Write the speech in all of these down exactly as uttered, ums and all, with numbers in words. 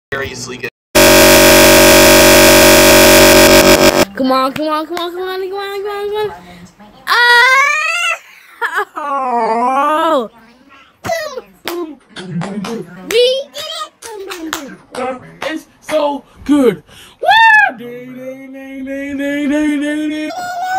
seriously good. Come on, come on, come on, come on, come on, come on, come on. Oh! We did it! It's so good. Woo! Ding, ding, ding, ding, ding, ding, ding, ding.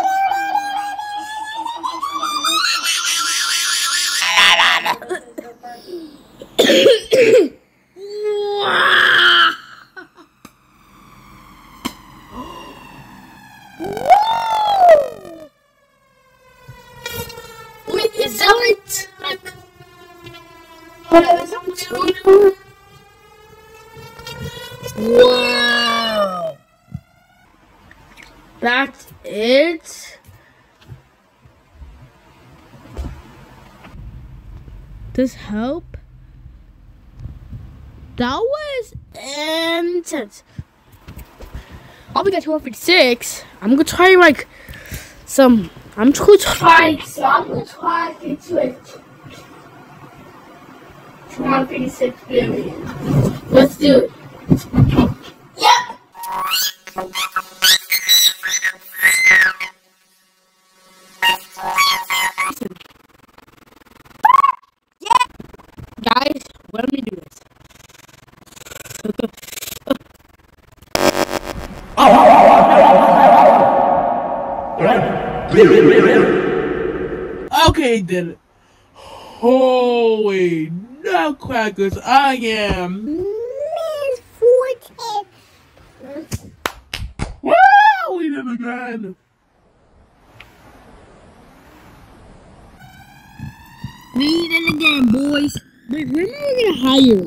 Wait, is that right? Like, oh, is that two? Wow. That's it. This help? That was intense. I'll be at two fifty-six. I'm gonna try like some. I'm gonna try. So I'm gonna try to it. two fifty-six billion. Let's do it. Yeah. Yeah. Guys, let me do this. Okay then. Holy nutcrackers, I am Miss Forte. Wow, we did it again. We did it again, boys. Wait, when are we gonna hire?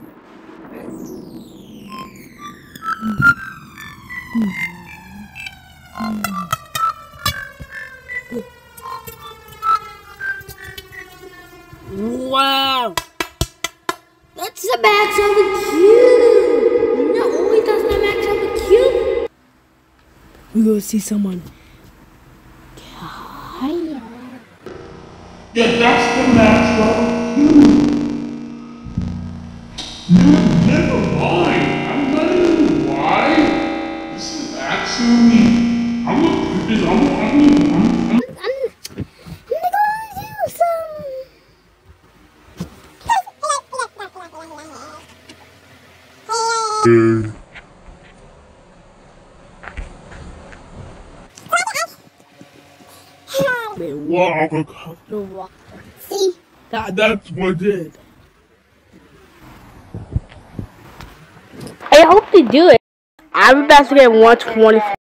Wow. That's the max of the cube. No, wait, that's the max of the cube. We go see someone. Hiya. Yeah, that's the max of you. No, never mind. I'm telling you why. This is actually. I'm gonna put this. I'm gonna. I'm gonna. I'm, I'm, Dude. Wow. See? That, that's what it did. I hope they do it. I'm about to get one twenty.